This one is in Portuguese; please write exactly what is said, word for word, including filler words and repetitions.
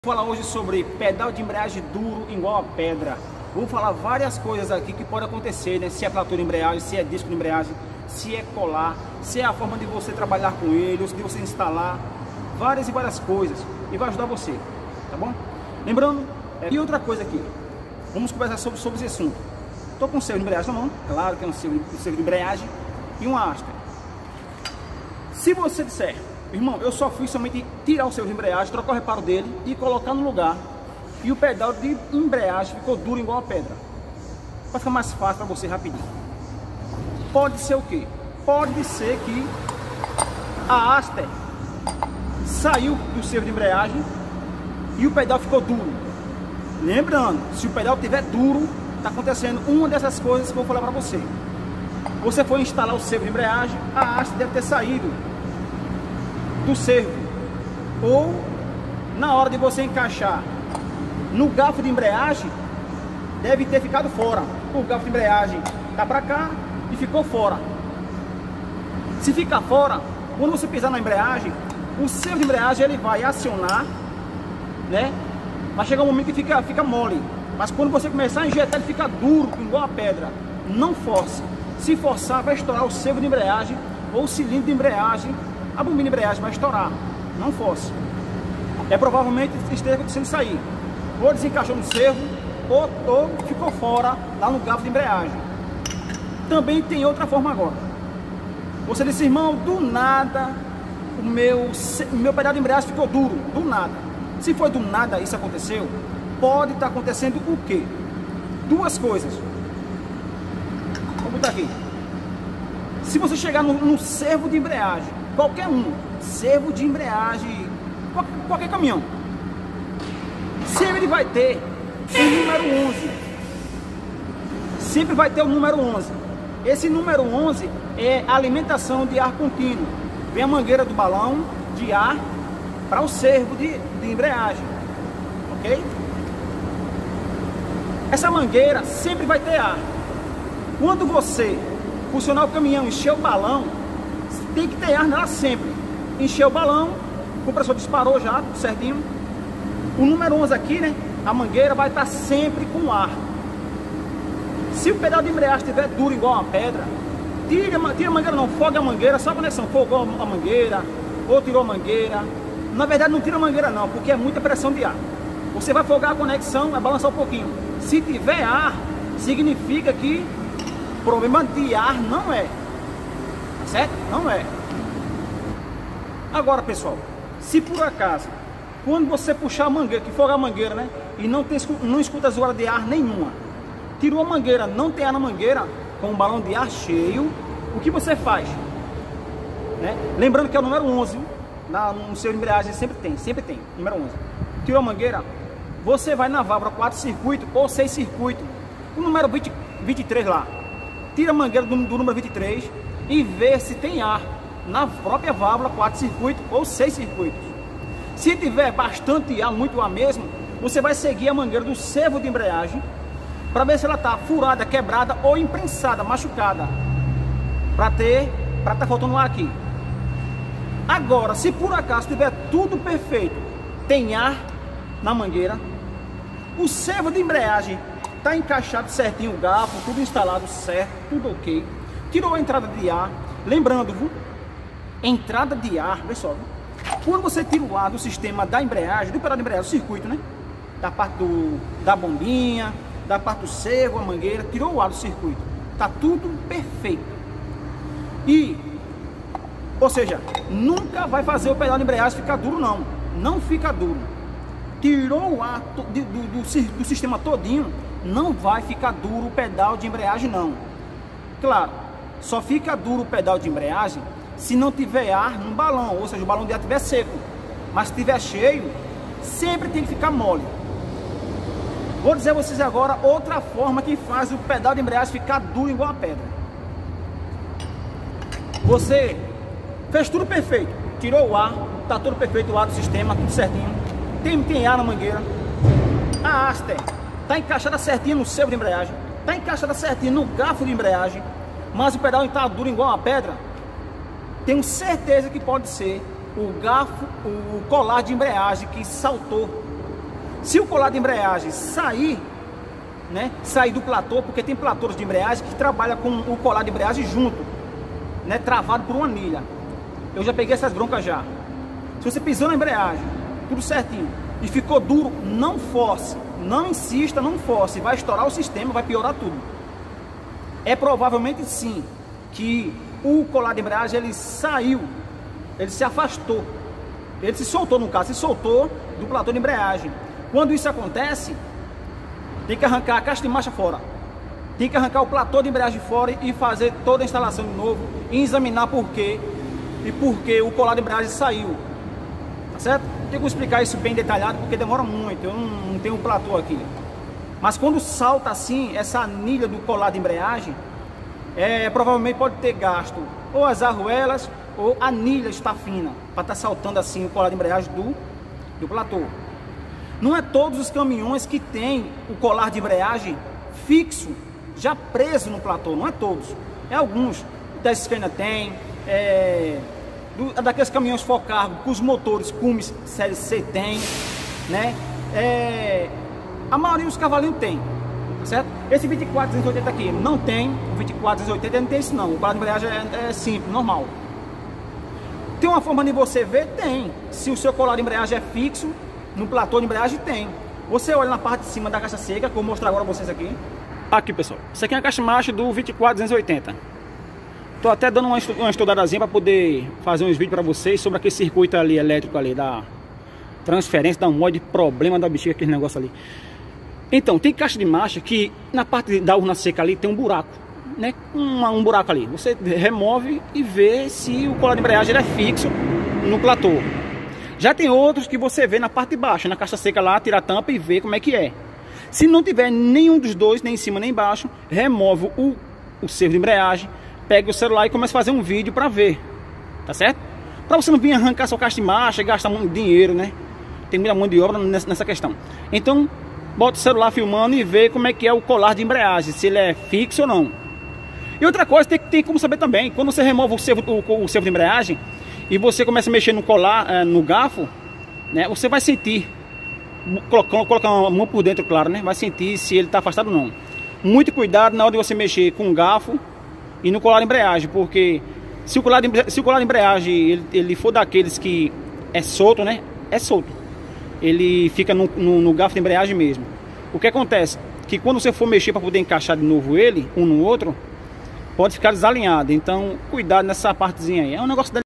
Vou falar hoje sobre pedal de embreagem duro igual a pedra. Vou falar várias coisas aqui que pode acontecer, né? Se é platô de embreagem, se é disco de embreagem, se é colar, se é a forma de você trabalhar com ele, ou de você instalar, várias e várias coisas, e vai ajudar você, tá bom? Lembrando, é, e outra coisa aqui, vamos conversar sobre, sobre esse assunto. Estou com um servo de embreagem na mão, claro que é um servo, um servo de embreagem e uma haste. Se você disser, irmão, eu só fui somente tirar o servo de embreagem, trocar o reparo dele e colocar no lugar, e o pedal de embreagem ficou duro igual a pedra, vai ficar mais fácil para você rapidinho. Pode ser o que? Pode ser que a haste saiu do servo de embreagem e o pedal ficou duro. Lembrando, se o pedal estiver duro, está acontecendo uma dessas coisas que eu vou falar para você. Você foi instalar o servo de embreagem, a haste deve ter saído do servo, ou na hora de você encaixar no garfo de embreagem, deve ter ficado fora. O garfo de embreagem tá para cá e ficou fora. Se ficar fora, quando você pisar na embreagem, o servo de embreagem ele vai acionar, né? Vai chegar um momento que fica, fica mole, mas quando você começar a injetar, ele fica duro, igual a pedra. Não force. Se forçar, vai estourar o servo de embreagem ou o cilindro de embreagem. A bombinha de embreagem vai estourar. Não force. É provavelmente esteja acontecendo isso aí. Ou desencaixou no servo, ou, ou ficou fora lá no garfo de embreagem. Também tem outra forma agora. Você disse, irmão, do nada o meu, o meu pedal de embreagem ficou duro. Do nada. Se foi do nada isso aconteceu, pode estar acontecendo o quê? Duas coisas. Vou botar aqui. Se você chegar no, no servo de embreagem, qualquer um, servo de embreagem, qualquer, qualquer caminhão, sempre ele vai ter o número onze. Sempre vai ter o número onze. Esse número onze é a alimentação de ar contínuo. Vem a mangueira do balão de ar para o servo de, de embreagem, ok? Essa mangueira sempre vai ter ar. Quando você funcionar o caminhão, encher o balão, tem que ter ar nela sempre. Encher o balão, o compressor disparou já, tudo certinho. O número onze aqui, né? A mangueira vai estar sempre com ar. Se o pedal de embreagem estiver duro igual uma pedra, tira, tira a mangueira não, foga a mangueira, só a conexão, fogou a mangueira, ou tirou a mangueira. Na verdade não tira a mangueira não, porque é muita pressão de ar. Você vai fogar a conexão, vai balançar um pouquinho. Se tiver ar, significa que problema de ar não é. Certo? Não é. Agora, pessoal, se por acaso, quando você puxar a mangueira, que fogar a mangueira, né? E não, tem, não escuta zoada de ar nenhuma, tirou a mangueira, não tem ar na mangueira, com um balão de ar cheio, o que você faz? Né? Lembrando que é o número onze, na, no seu embreagem sempre tem, sempre tem, número onze. Tirou a mangueira, você vai na válvula quatro circuitos ou seis circuitos, o número vinte, vinte e três lá. Tira a mangueira do, do número vinte e três e vê se tem ar na própria válvula quatro circuitos ou seis circuitos. Se tiver bastante ar, muito ar mesmo, você vai seguir a mangueira do servo de embreagem para ver se ela está furada, quebrada ou imprensada, machucada, para ter, para estar faltando ar aqui. Agora, se por acaso tiver tudo perfeito, tem ar na mangueira, o servo de embreagem está encaixado certinho, o garfo, tudo instalado certo, tudo ok. Tirou a entrada de ar. Lembrando, viu? Entrada de ar, pessoal. Quando você tira o ar do sistema da embreagem, do pedal de embreagem, do circuito, né? Da parte do, da bombinha, da parte do servo, a mangueira, tirou o ar do circuito. Tá tudo perfeito. E, ou seja, nunca vai fazer o pedal de embreagem ficar duro, não. Não fica duro. Tirou o ar do, do, do, do sistema todinho, não vai ficar duro o pedal de embreagem não. Claro, só fica duro o pedal de embreagem se não tiver ar no balão, ou seja, o balão de ar estiver seco. Mas se estiver cheio, sempre tem que ficar mole. Vou dizer a vocês agora outra forma que faz o pedal de embreagem ficar duro igual a pedra. Você fez tudo perfeito, tirou o ar, tá tudo perfeito o ar do sistema, tudo certinho. Tem, tem ar na mangueira. A haste está encaixada certinho no servo de embreagem, está encaixada certinho no garfo de embreagem, mas o pedal está duro igual uma pedra. Tenho certeza que pode ser o garfo, o colar de embreagem que saltou Se o colar de embreagem sair, né, sair do platô, porque tem platôs de embreagem que trabalham com o colar de embreagem junto, né, travado por uma anilha. Eu já peguei essas broncas já. Se você pisou na embreagem, tudo certinho, e ficou duro, não force, não insista, não force, vai estourar o sistema, vai piorar tudo. É provavelmente sim que o colar de embreagem ele saiu, ele se afastou, ele se soltou no caso, se soltou do platô de embreagem. Quando isso acontece, tem que arrancar a caixa de marcha fora, tem que arrancar o platô de embreagem fora e fazer toda a instalação de novo e examinar por quê e por que o colar de embreagem saiu, tá certo? Tem que explicar isso bem detalhado porque demora muito, eu não, não tenho um platô aqui. Mas quando salta assim, essa anilha do colar de embreagem, é, provavelmente pode ter gasto ou as arruelas ou a anilha está fina, para estar tá saltando assim o colar de embreagem do, do platô. Não é todos os caminhões que tem o colar de embreagem fixo, já preso no platô, não é todos. É alguns, desses que ainda tem, é, do, daqueles caminhões for cargo, com os motores Cummins série C tem, né? É, a maioria dos cavalinhos tem, certo? Esse vinte e quatro duzentos e oitenta aqui não tem, o vinte e quatro duzentos e oitenta não tem isso não, o colar de embreagem é, é simples, normal. Tem uma forma de você ver? Tem. Se o seu colar de embreagem é fixo, no platô de embreagem tem. Você olha na parte de cima da caixa seca, que eu vou mostrar agora pra vocês aqui. Aqui, pessoal. Isso aqui é a caixa marcha do vinte e quatro duzentos e oitenta. Tô até dando uma, estu uma estudadazinha para poder fazer uns vídeos para vocês sobre aquele circuito ali elétrico ali, da transferência, da mod, problema da bexiga, aquele negócio ali. Então, tem caixa de marcha que na parte da urna seca ali tem um buraco, né? Um, um buraco ali. Você remove e vê se o colar de embreagem ele é fixo no platô. Já tem outros que você vê na parte de baixo, na caixa seca lá, tira a tampa e vê como é que é. Se não tiver nenhum dos dois, nem em cima nem embaixo, remove o, o servo de embreagem, pega o celular e começa a fazer um vídeo para ver, tá certo? Para você não vir arrancar sua caixa de marcha e gastar muito dinheiro, né? Tem muita mão de obra nessa, nessa questão. Então, bota o celular filmando e vê como é que é o colar de embreagem, se ele é fixo ou não. E outra coisa, tem, tem como saber também, quando você remove o servo, o, o servo de embreagem e você começa a mexer no colar, é, no garfo, né? Você vai sentir, colocar, colocar uma mão por dentro, claro, né? Vai sentir se ele está afastado ou não. Muito cuidado na hora de você mexer com o garfo e no colar de embreagem, porque se o colar de, se o colar de embreagem ele, ele for daqueles que é solto, né? É solto. Ele fica no, no, no garfo de embreagem mesmo. O que acontece? Que quando você for mexer para poder encaixar de novo ele, um no outro, pode ficar desalinhado. Então, cuidado nessa partezinha aí. É um negócio